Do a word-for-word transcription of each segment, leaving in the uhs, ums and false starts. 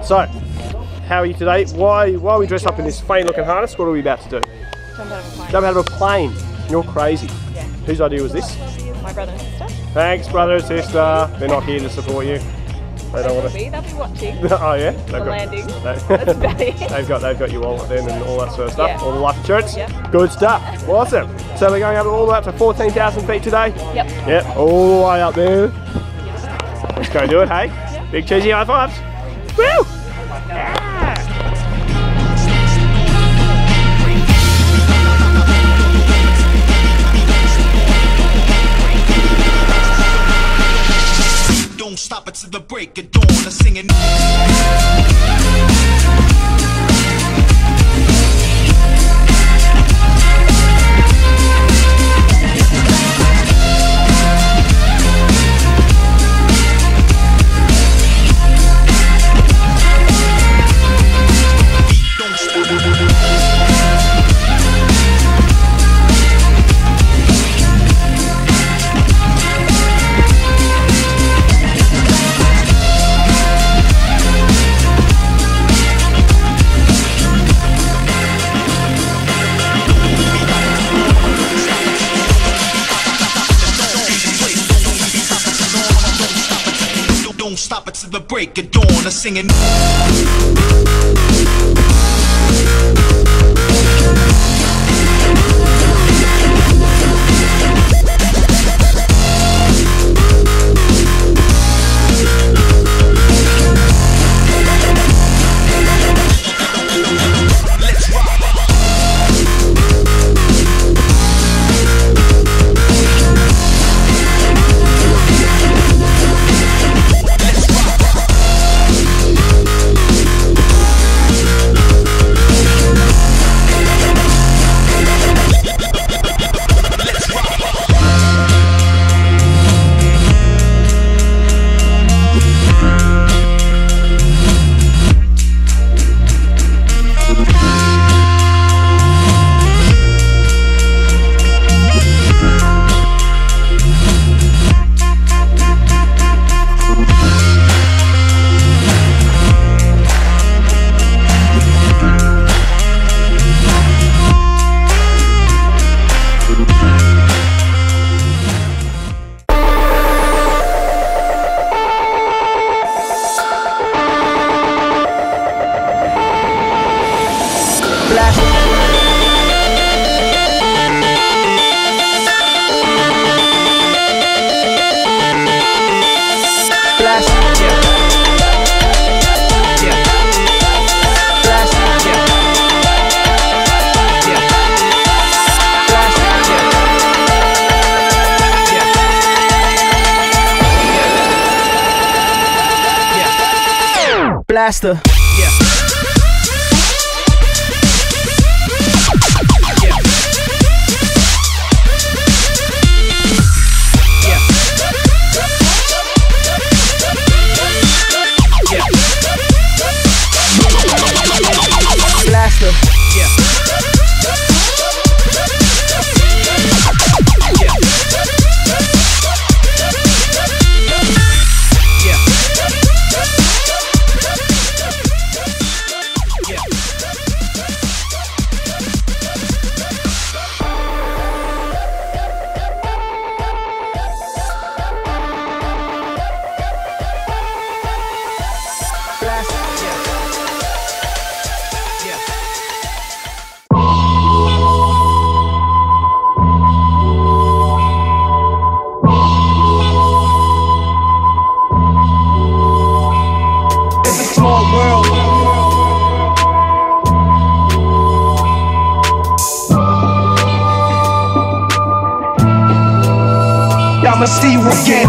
So, how are you today? Why, why are we dressed up in this funny looking harness? What are we about to do? Jump out of a plane. Jump out of a plane. You're crazy. Yeah. Whose idea was this? My brother and sister. Thanks, brother and sister. They're not here to support you. They don't want to. Be. They'll be watching. Oh yeah. They've the got, landing. They, That's about it. they've got they've got you wallet then and all that sort of stuff. Yeah. All the life insurance. Yep. Good stuff. Awesome. So we're going up all the way up to fourteen thousand feet today. Yep. Yep. All the way up there. Let's go do it. Hey. Yep. Big cheesy high fives. Woo! Don't stop it till the break of dawn. I'm singing. Don't stop it. Don't stop it till the break of dawn. I'm singing. Blaster. Yeah. Blaster. Yeah. I'ma see you again.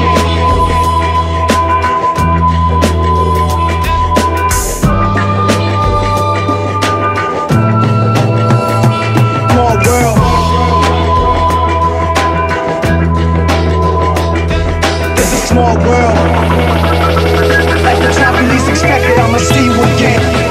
Small world. It's a small world. Like the time you least expected, I'ma see you again.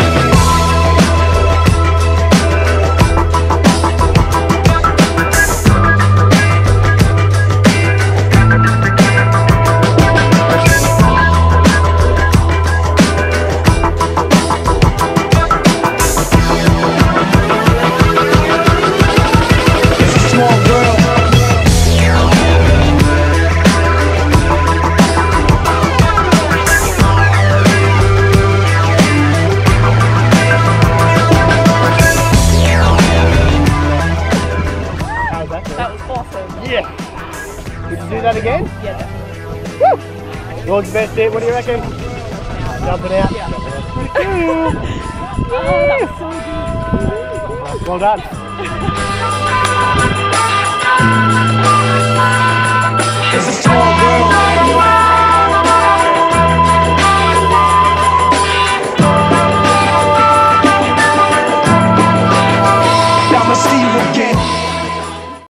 that again? Yeah, definitely. Woo! Yours the best bit, what do you reckon? Jumping out. Yeah. Jumping out. Pretty cool. Oh, that was so good. Well done.